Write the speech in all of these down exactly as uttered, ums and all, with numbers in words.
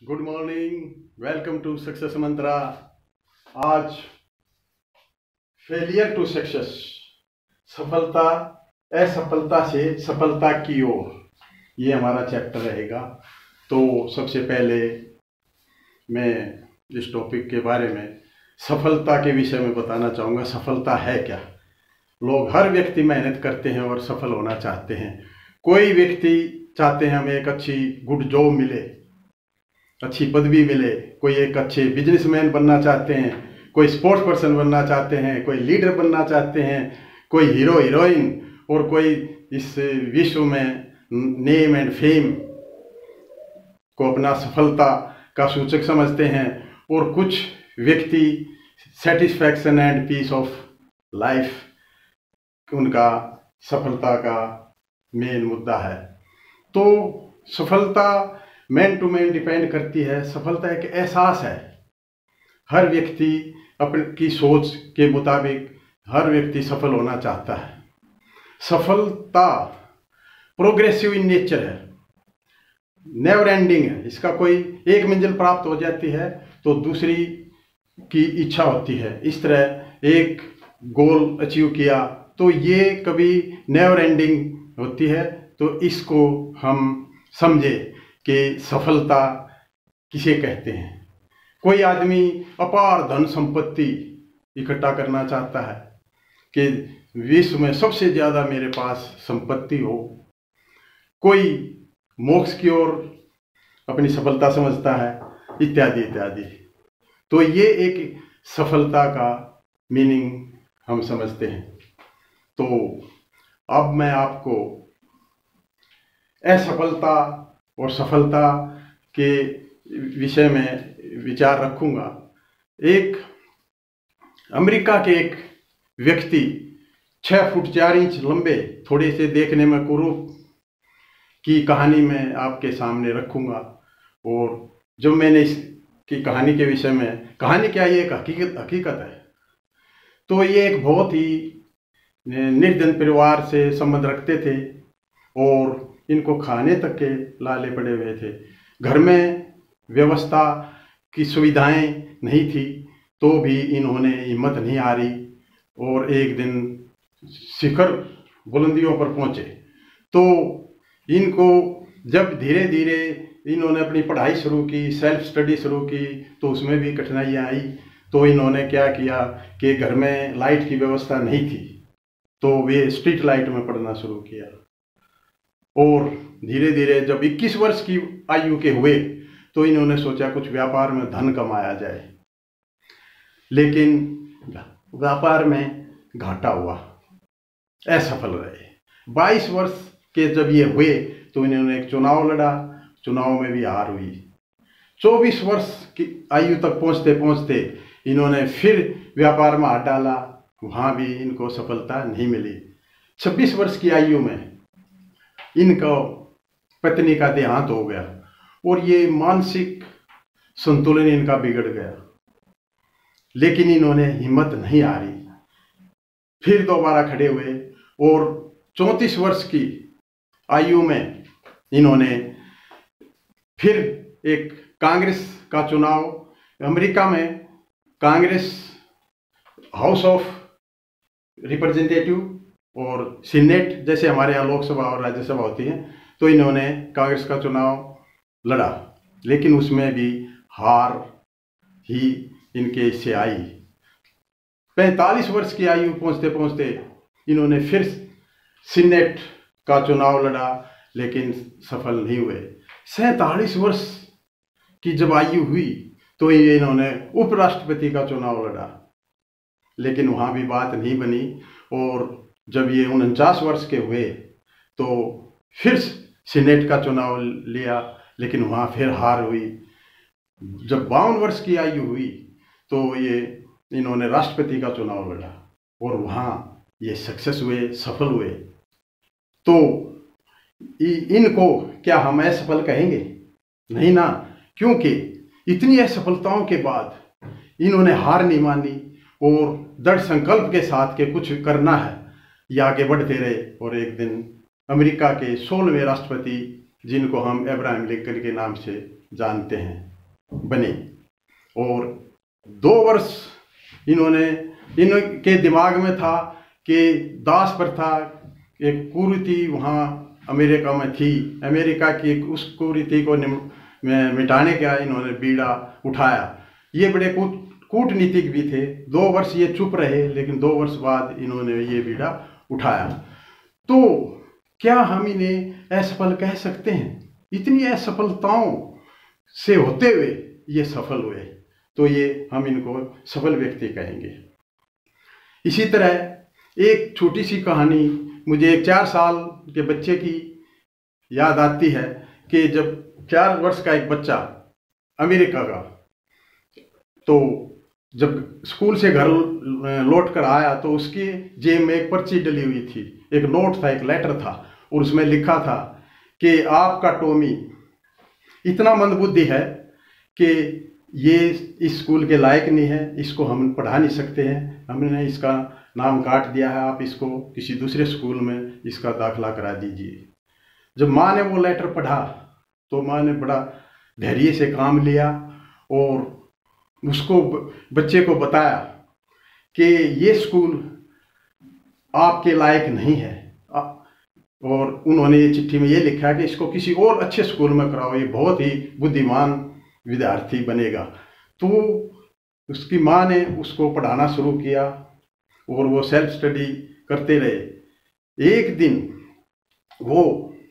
Good morning, welcome to success Mantra. आज failure to success, सफलता असफलता से सफलता की ओर, ये हमारा चैप्टर रहेगा। तो सबसे पहले मैं इस टॉपिक के बारे में सफलता के विषय में बताना चाहूँगा। सफलता है क्या? लोग, हर व्यक्ति मेहनत करते हैं और सफल होना चाहते हैं। कोई व्यक्ति चाहते हैं हमें एक अच्छी गुड जॉब मिले, अच्छी पदवी मिले, कोई एक अच्छे बिजनेसमैन बनना चाहते हैं, कोई स्पोर्ट्स पर्सन बनना चाहते हैं, कोई लीडर बनना चाहते हैं, कोई हीरो हीरोइन, और कोई इस विश्व में नेम एंड फेम को अपना सफलता का सूचक समझते हैं। और कुछ व्यक्ति satisfaction and peace of life उनका सफलता का मेन मुद्दा है। तो सफलता मैन टू मैन डिपेंड करती है। सफलता एक एहसास है। हर व्यक्ति अपनी की सोच के मुताबिक हर व्यक्ति सफल होना चाहता है। सफलता प्रोग्रेसिव इन नेचर है, नेवर एंडिंग है। इसका कोई एक मंजिल प्राप्त हो जाती है तो दूसरी की इच्छा होती है। इस तरह एक गोल अचीव किया तो ये कभी नेवर एंडिंग होती है। तो इसको हम समझे कि सफलता किसे कहते हैं। कोई आदमी अपार धन संपत्ति इकट्ठा करना चाहता है कि विश्व में सबसे ज़्यादा मेरे पास संपत्ति हो। कोई मोक्ष की ओर अपनी सफलता समझता है, इत्यादि इत्यादि। तो ये एक सफलता का मीनिंग हम समझते हैं। तो अब मैं आपको असफलता और सफलता के विषय में विचार रखूंगा। एक अमेरिका के एक व्यक्ति छः फुट चार इंच लंबे, थोड़े से देखने में कुरूप की कहानी मैं आपके सामने रखूंगा। और जो मैंने इसकी कहानी के विषय में, कहानी क्या, ये एक हकीकत हकीकत है। तो ये एक बहुत ही निर्धन परिवार से संबंध रखते थे और इनको खाने तक के लाले पड़े हुए थे। घर में व्यवस्था की सुविधाएं नहीं थी तो भी इन्होंने हिम्मत नहीं हारी और एक दिन शिखर बुलंदियों पर पहुंचे। तो इनको जब धीरे धीरे इन्होंने अपनी पढ़ाई शुरू की, सेल्फ स्टडी शुरू की, तो उसमें भी कठिनाइयाँ आई। तो इन्होंने क्या किया कि घर में लाइट की व्यवस्था नहीं थी तो वे स्ट्रीट लाइट में पढ़ना शुरू किया। और धीरे धीरे जब इक्कीस वर्ष की आयु के हुए तो इन्होंने सोचा कुछ व्यापार में धन कमाया जाए, लेकिन व्यापार में घाटा हुआ, असफल रहे। बाईस वर्ष के जब ये हुए तो इन्होंने एक चुनाव लड़ा, चुनाव में भी हार हुई। चौबीस वर्ष की आयु तक पहुंचते पहुंचते इन्होंने फिर व्यापार में हाथ डाला, वहाँ भी इनको सफलता नहीं मिली। छब्बीस वर्ष की आयु में इनका पत्नी का देहांत हो गया और ये मानसिक संतुलन इनका बिगड़ गया, लेकिन इन्होंने हिम्मत नहीं हारी। फिर दोबारा खड़े हुए और चौंतीस वर्ष की आयु में इन्होंने फिर एक कांग्रेस का चुनाव, अमेरिका में कांग्रेस हाउस ऑफ रिप्रेजेंटेटिव और सीनेट जैसे हमारे यहाँ लोकसभा और राज्यसभा होती हैं, तो इन्होंने कांग्रेस का चुनाव लड़ा, लेकिन उसमें भी हार ही इनके इससे आई। पैंतालीस वर्ष की आयु पहुँचते पहुँचते इन्होंने फिर सीनेट का चुनाव लड़ा, लेकिन सफल नहीं हुए। सैंतालीस वर्ष की जब आयु हुई तो ये इन्होंने उपराष्ट्रपति का चुनाव लड़ा, लेकिन वहाँ भी बात नहीं बनी। और जब ये उनचास वर्ष के हुए तो फिर सीनेट का चुनाव लिया, लेकिन वहाँ फिर हार हुई। जब बावन वर्ष की आयु हुई तो ये इन्होंने राष्ट्रपति का चुनाव लड़ा और वहाँ ये सक्सेस हुए, सफल हुए। तो इनको क्या हम असफल कहेंगे? नहीं ना, क्योंकि इतनी असफलताओं के बाद इन्होंने हार नहीं मानी और दृढ़ संकल्प के साथ के कुछ करना है, ये आगे बढ़ते रहे। और एक दिन अमेरिका के सोलहवें राष्ट्रपति, जिनको हम अब्राहम लिंकन के नाम से जानते हैं, बने। और दो वर्ष इन्होंने, इनके दिमाग में था कि दास प्रथा एक कुरीति वहाँ अमेरिका में थी, अमेरिका की उस कुरीति को मिटाने का इन्होंने बीड़ा उठाया। ये बड़े कूट कूटनीतिक भी थे। दो वर्ष ये चुप रहे, लेकिन दो वर्ष बाद इन्होंने ये बीड़ा उठाया। तो क्या हम इन्हें असफल कह सकते हैं? इतनी असफलताओं से होते हुए ये सफल हुए, तो ये हम इनको सफल व्यक्ति कहेंगे। इसी तरह एक छोटी सी कहानी मुझे एक चार साल के बच्चे की याद आती है कि जब चार वर्ष का एक बच्चा अमेरिका का, तो जब स्कूल से घर लौट कर आया तो उसकी जेब में एक पर्ची डली हुई थी, एक नोट था, एक लेटर था, और उसमें लिखा था कि आपका टॉमी इतना मंदबुद्धि है कि ये इस स्कूल के लायक नहीं है, इसको हम पढ़ा नहीं सकते हैं, हमने इसका नाम काट दिया है, आप इसको किसी दूसरे स्कूल में इसका दाखिला करा दीजिए। जब माँ ने वो लेटर पढ़ा तो माँ ने बड़ा धैर्य से काम लिया और उसको, बच्चे को बताया कि ये स्कूल आपके लायक नहीं है, और उन्होंने ये चिट्ठी में ये लिखा कि इसको किसी और अच्छे स्कूल में कराओ, ये बहुत ही बुद्धिमान विद्यार्थी बनेगा। तो उसकी माँ ने उसको पढ़ाना शुरू किया और वो सेल्फ स्टडी करते रहे। एक दिन वो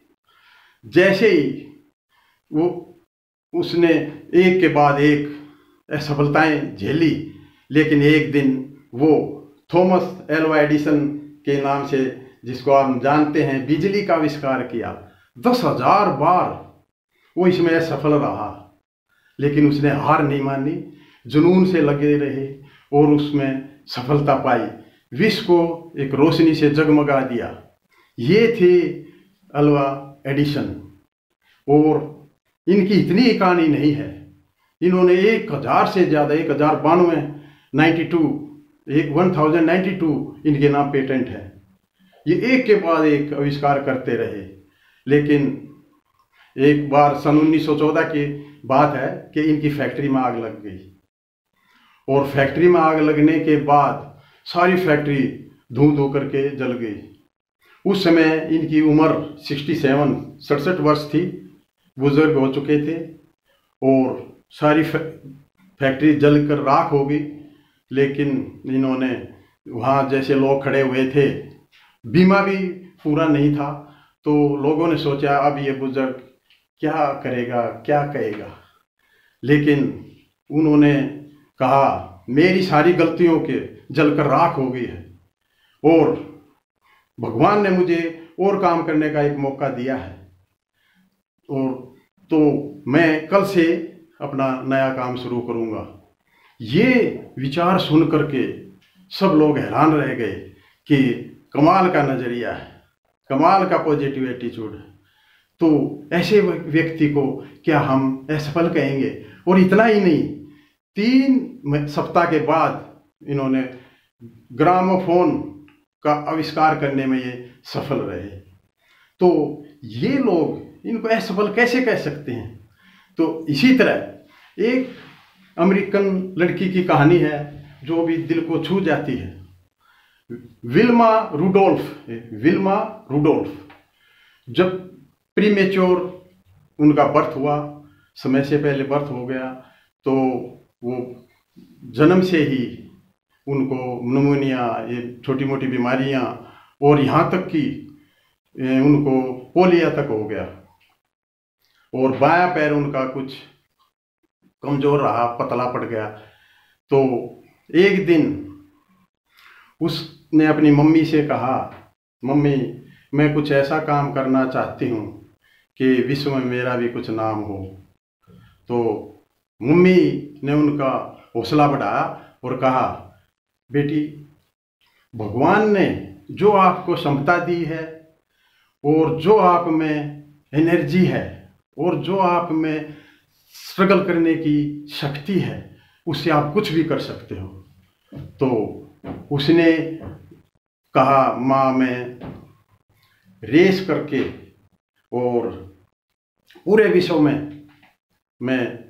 जैसे ही वो उसने एक के बाद एक असफलताएं झेली, लेकिन एक दिन वो थॉमस एल्वा एडिसन के नाम से, जिसको आप जानते हैं, बिजली का आविष्कार किया। दस हजार बार वो इसमें असफल रहा, लेकिन उसने हार नहीं मानी, जुनून से लगे रहे और उसमें सफलता पाई, विश्व को एक रोशनी से जगमगा दिया। ये थे एल्वा एडिसन। और इनकी इतनी कहानी नहीं है, इन्होंने एक हजार से ज़्यादा, एक हजार बानवे नाइन्टी टू एक वन थाउजेंड नाइन्टी टू इनके नाम पेटेंट है। ये एक के बाद एक आविष्कार करते रहे, लेकिन एक बार सन उन्नीस सौ चौदह की बात है कि इनकी फैक्ट्री में आग लग गई, और फैक्ट्री में आग लगने के बाद सारी फैक्ट्री धू धू करके जल गई। उस समय इनकी उम्र सिक्सटी सेवन सड़सठ वर्ष थी, बुजुर्ग हो चुके थे, और सारी फैक्ट्री जलकर राख हो गई। लेकिन इन्होंने वहाँ जैसे लोग खड़े हुए थे, बीमा भी पूरा नहीं था, तो लोगों ने सोचा अब ये बुजुर्ग क्या करेगा, क्या कहेगा। लेकिन उन्होंने कहा मेरी सारी गलतियों के जलकर राख हो गई है, और भगवान ने मुझे और काम करने का एक मौका दिया है, और तो मैं कल से अपना नया काम शुरू करूँगा। ये विचार सुन करके सब लोग हैरान रह गए कि कमाल का नज़रिया है, कमाल का पॉजिटिव एटीट्यूड है। तो ऐसे व्यक्ति को क्या हम असफल कहेंगे? और इतना ही नहीं, तीन सप्ताह के बाद इन्होंने ग्रामोफोन का आविष्कार करने में ये सफल रहे। तो ये लोग इनको असफल कैसे कह सकते हैं? तो इसी तरह एक अमेरिकन लड़की की कहानी है जो भी दिल को छू जाती है। विल्मा रुडोल्फ विल्मा रुडोल्फ जब प्रीमेच्योर उनका बर्थ हुआ, समय से पहले बर्थ हो गया, तो वो जन्म से ही उनको निमोनिया, ये छोटी मोटी बीमारियां, और यहाँ तक कि उनको पोलियो तक हो गया, और बायां पैर उनका कुछ कमजोर रहा, पतला पड़ गया। तो एक दिन उसने अपनी मम्मी से कहा, मम्मी मैं कुछ ऐसा काम करना चाहती हूँ कि विश्व में मेरा भी कुछ नाम हो। तो मम्मी ने उनका हौसला बढ़ाया और कहा, बेटी भगवान ने जो आपको क्षमता दी है, और जो आप में एनर्जी है, और जो आप में स्ट्रगल करने की शक्ति है, उससे आप कुछ भी कर सकते हो। तो उसने कहा, माँ मैं रेस करके और पूरे विश्व में मैं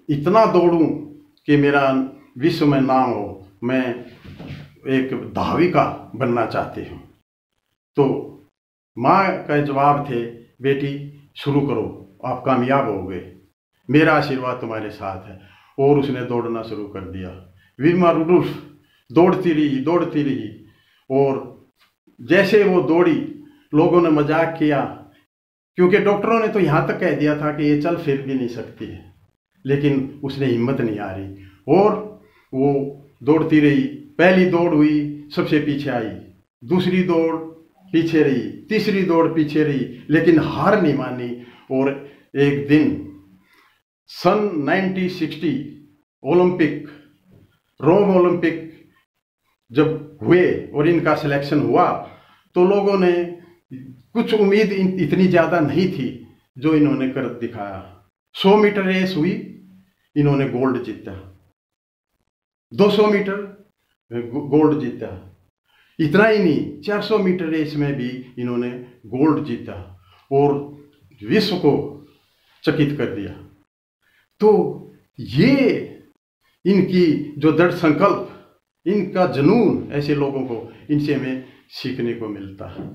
इतना दौड़ूं कि मेरा विश्व में नाम हो, मैं एक धाविका बनना चाहती हूँ। तो माँ का जवाब थे, बेटी शुरू करो, आप कामयाब हो गए, मेरा आशीर्वाद तुम्हारे साथ है। और उसने दौड़ना शुरू कर दिया। विल्मा रुडोल्फ दौड़ती रही दौड़ती रही और जैसे वो दौड़ी, लोगों ने मजाक किया, क्योंकि डॉक्टरों ने तो यहाँ तक कह दिया था कि ये चल फिर भी नहीं सकती है, लेकिन उसने हिम्मत नहीं आ रही और वो दौड़ती रही। पहली दौड़ हुई, सबसे पीछे आई, दूसरी दौड़ पीछे रही, तीसरी दौड़ पीछे रही, लेकिन हार नहीं मानी। और एक दिन सन उन्नीस सौ साठ ओलंपिक, रोम ओलंपिक जब हुए और इनका सिलेक्शन हुआ, तो लोगों ने कुछ उम्मीद इतनी ज़्यादा नहीं थी जो इन्होंने कर दिखाया। सौ मीटर रेस हुई, इन्होंने गोल्ड जीता। दो सौ मीटर गोल्ड जीता। इतना ही नहीं, चार सौ मीटर रेस में भी इन्होंने गोल्ड जीता और विश्व को चकित कर दिया। तो ये इनकी जो दृढ़ संकल्प, इनका जुनून, ऐसे लोगों को, इनसे हमें सीखने को मिलता है।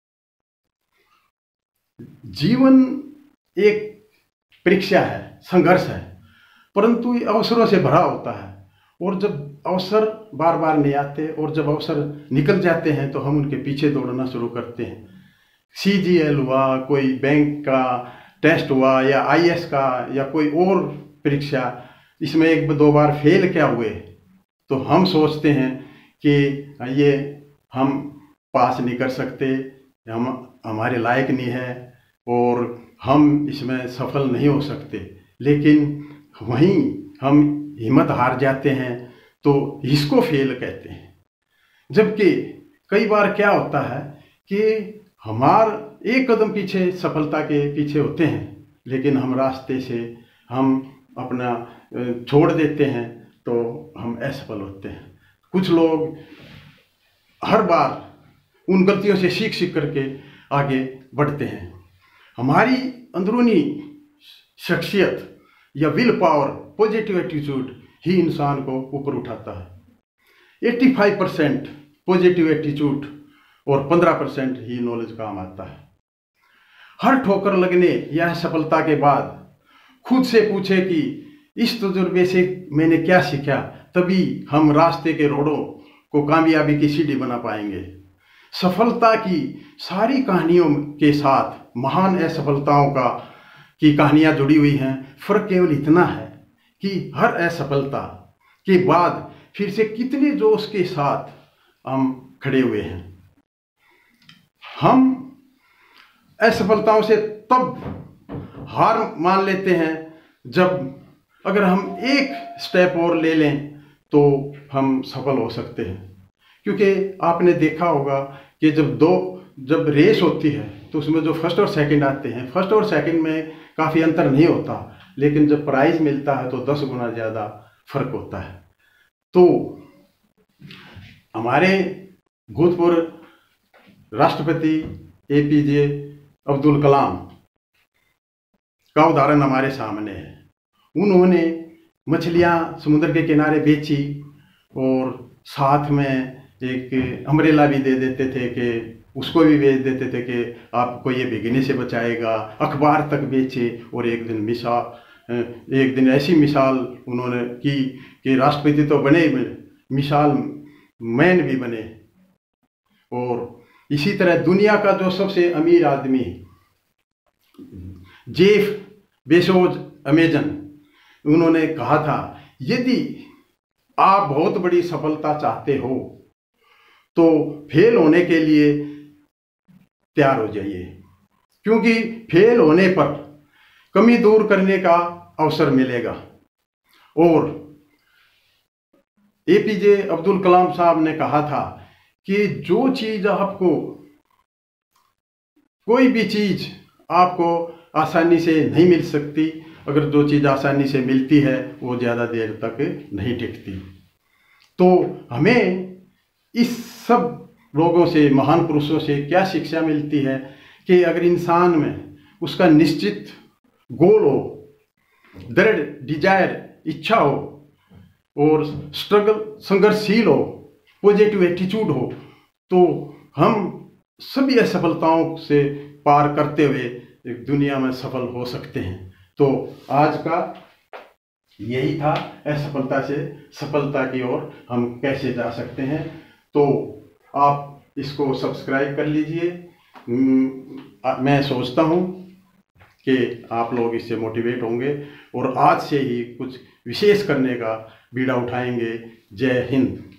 जीवन एक परीक्षा है, संघर्ष है, परंतु ये अवसरों से भरा होता है। और जब अवसर बार बार नहीं आते और जब अवसर निकल जाते हैं तो हम उनके पीछे दौड़ना शुरू करते हैं। सी जी एल हुआ, कोई बैंक का टेस्ट हुआ, या आई ए एस का, या कोई और परीक्षा, इसमें एक दो बार फेल क्या हुए तो हम सोचते हैं कि ये हम पास नहीं कर सकते, हम हमारे लायक नहीं है और हम इसमें सफल नहीं हो सकते। लेकिन वहीं हम हिम्मत हार जाते हैं तो इसको फेल कहते हैं। जबकि कई बार क्या होता है कि हमार एक कदम पीछे, सफलता के पीछे होते हैं, लेकिन हम रास्ते से हम अपना छोड़ देते हैं तो हम असफल होते हैं। कुछ लोग हर बार उन गलतियों से सीख सीख करके आगे बढ़ते हैं। हमारी अंदरूनी शख्सियत या विल पावर, पॉजिटिव एटीट्यूड ही इंसान को ऊपर उठाता है। पचासी परसेंट पॉजिटिव एटीट्यूड और पंद्रह परसेंट ही नॉलेज काम आता है। हर ठोकर लगने या सफलता के बाद खुद से पूछे कि इस तजुर्बे से मैंने क्या सीखा, तभी हम रास्ते के रोड़ों को कामयाबी की सीढ़ी बना पाएंगे। सफलता की सारी कहानियों के साथ महान असफलताओं का की कहानियां जुड़ी हुई हैं। फर्क केवल इतना है कि हर असफलता के बाद फिर से कितने जोश के साथ हम खड़े हुए हैं। हम असफलताओं से तब हार मान लेते हैं जब अगर हम एक स्टेप और ले लें तो हम सफल हो सकते हैं। क्योंकि आपने देखा होगा कि जब दो जब रेस होती है तो उसमें जो फर्स्ट और सेकंड आते हैं, फर्स्ट और सेकंड में काफ़ी अंतर नहीं होता, लेकिन जब प्राइज मिलता है तो दस गुना ज़्यादा फर्क होता है। तो हमारे भूतपूर्व राष्ट्रपति ए पी जे अब्दुल कलाम का उदाहरण हमारे सामने है। उन्होंने मछलियाँ समुद्र के किनारे बेची और साथ में एक अम्ब्रेला भी दे देते थे कि उसको भी बेच देते थे कि आपको ये भीगने से बचाएगा। अखबार तक बेचे और एक दिन मिसाल एक दिन ऐसी मिसाल उन्होंने की कि राष्ट्रपति तो बने, मिसाल मैन भी बने। और इसी तरह दुनिया का जो सबसे अमीर आदमी जेफ बेजोस अमेजन, उन्होंने कहा था यदि आप बहुत बड़ी सफलता चाहते हो तो फेल होने के लिए तैयार हो जाइए, क्योंकि फेल होने पर कमी दूर करने का अवसर मिलेगा। और ए पी जे अब्दुल कलाम साहब ने कहा था कि जो चीज आपको, कोई भी चीज आपको आसानी से नहीं मिल सकती, अगर जो चीज आसानी से मिलती है वो ज्यादा देर तक नहीं टिकती। तो हमें इस सब लोगों से, महान पुरुषों से क्या शिक्षा मिलती है कि अगर इंसान में उसका निश्चित गोल हो, दृढ़ डिजायर इच्छा हो और स्ट्रगल संघर्षशील हो, पॉजिटिव एटीट्यूड हो, तो हम सभी असफलताओं से पार करते हुए एक दुनिया में सफल हो सकते हैं। तो आज का यही था, असफलता से सफलता की ओर हम कैसे जा सकते हैं। तो आप इसको सब्सक्राइब कर लीजिए। मैं सोचता हूँ कि आप लोग इससे मोटिवेट होंगे और आज से ही कुछ विशेष करने का बीड़ा उठाएंगे। जय हिंद।